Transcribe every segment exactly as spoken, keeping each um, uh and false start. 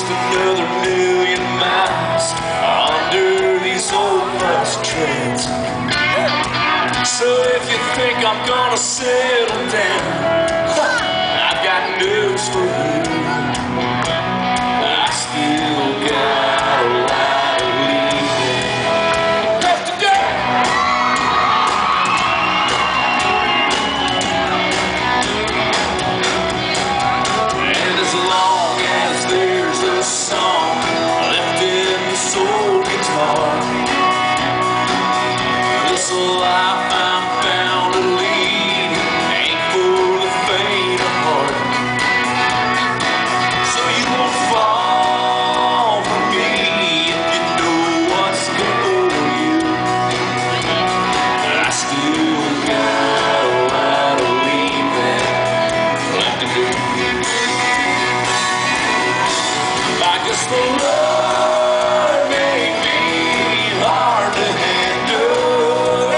another million miles under these old bus treads. So if you think I'm gonna settle down, I've got news for you. I still got a lot of leaving left to do. And as long as there's a song left in the soul guitar, this life I'm bound to lead ain't for the faint of heart. So you won't fall for me if you know what's good for you. I still got a lot of leaving left to do. I guess the Lord made me hard to handle,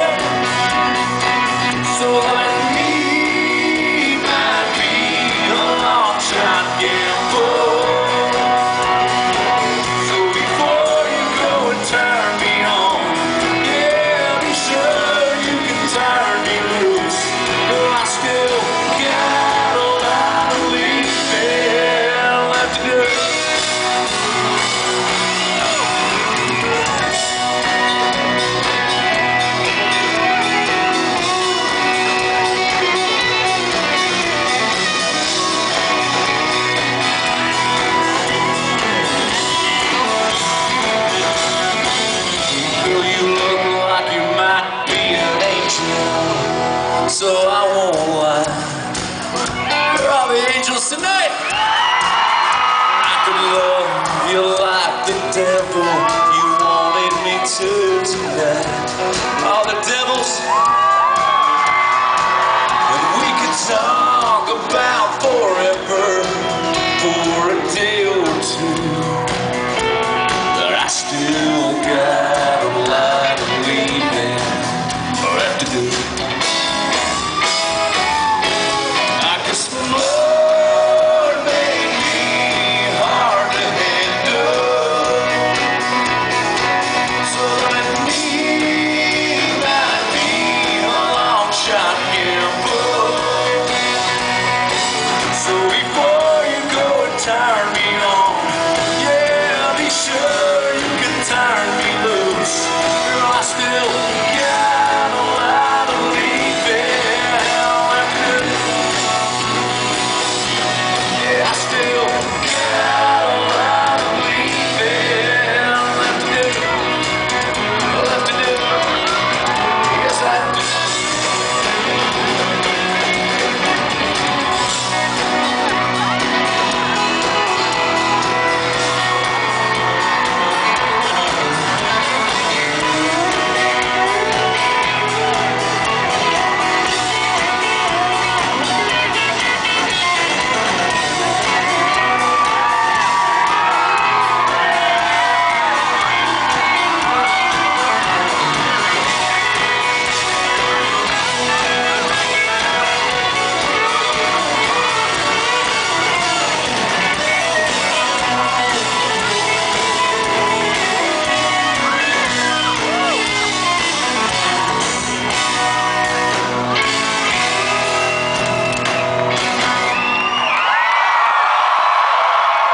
so like me might be a long shot gamble. So before you go and turn me on, yeah, be sure you can turn me loose. I still got a lot of leaving left to do. Girl, you look like you might be an angel, so I won't lie. You're all the angels tonight. I could love